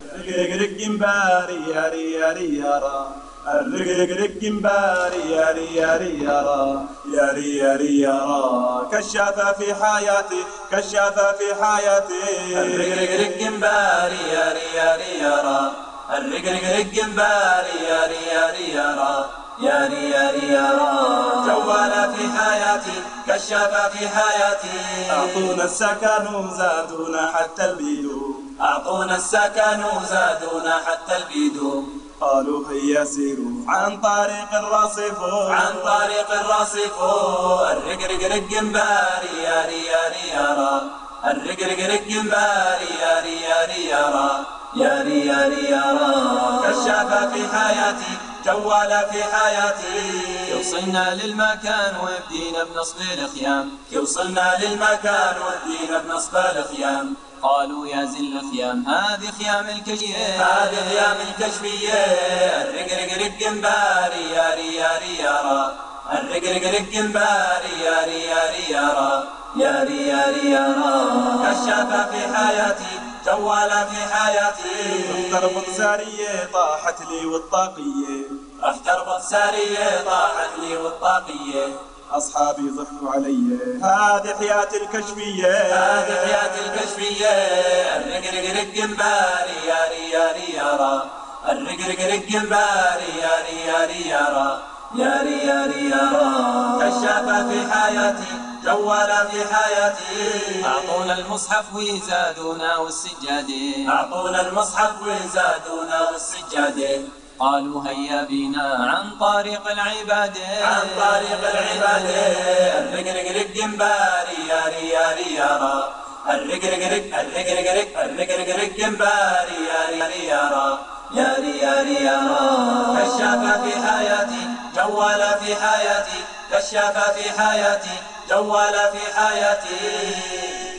الرقرق جمباري يا ري يا ري يا را، الرقرق جمباري يا ري يا ري يا را، يا ري يا ري يا را، كشافة في حياتي كشافة في حياتي. الرقرق جمباري يا ري يا ري يا را، الرقرق جمباري يا ري يا ري يا را، يا ري يا ري يا را، جوالة في حياتي كشافة في حياتي. أعطونا السكن وزادونا حتى البيدو، أعطونا السكن وزادونا حتى البيدو. قالوا هيا سيروا عن طريق الرصيف، عن طريق الرصيف. الرقرق جمباري يا ري يا ري يا را، الرقرق جمباري يا ري يا ري يا را، يا ري يا ري يا را، كشافة في حياتي جوالة في حياتي. يوصلنا للمكان ويبدينا بنصب الخيام، يوصلنا للمكان ويبدينا بنصب الخيام. قالوا يا زل الخيام هذه خيام الكشفية، هذه خيام الكشفية. الرقرق جمباري يا ري يا ري يا را، الرقرق جمباري يا ري يا ري يا را، يا ري يا ري يا را، كشافة في حياتي جوالة في حياتي. تربط سارية طاحت لي والطاقية، راح تربط سارية طاحت لي والطاقية. أصحابي ضحكوا علي هذه حياتي الكشفية، هذه حياتي الكشفية. الرقرق جمباري يا ري يا ري يا را، الرقرق جمباري يا ري يا ري يا را، يا ري يا ري يا را، كشافة في حياتي جوالة في حياتي. أعطونا المصحف ويزادونا والسجادة، أعطونا المصحف ويزادونا والسجادة. قالوا هيا بينا عن طريق العبادة، عن طريق العبادة. الرقرق جمباري يا ري يا ري يا را، الرقرق جمباري يا ري يا ري يا را، يا ري يا ري يا را، كشافة في حياتي جوالة في حياتي، كشافة في حياتي جوالة في حياتي.